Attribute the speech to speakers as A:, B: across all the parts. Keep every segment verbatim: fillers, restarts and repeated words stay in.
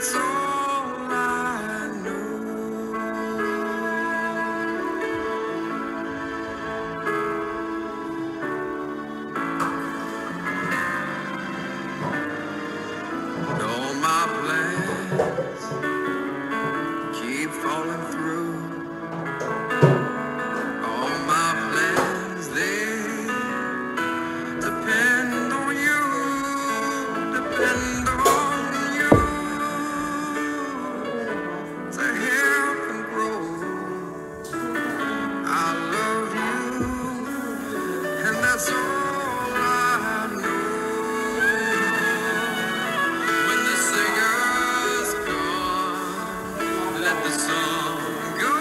A: that's all I know. And all my plans keep falling through. All my plans, they depend on you, depend on you to help and grow. I love you, and that's all I know. When the singer's gone, let the song go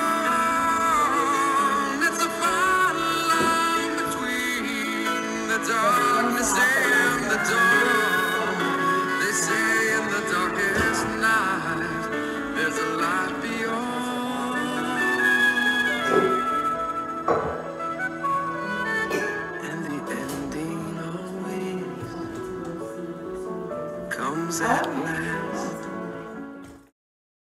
A: on. It's a fine line between the darkness and the dawn. They say in the darkest night, there's a light beyond. And the ending always comes at last.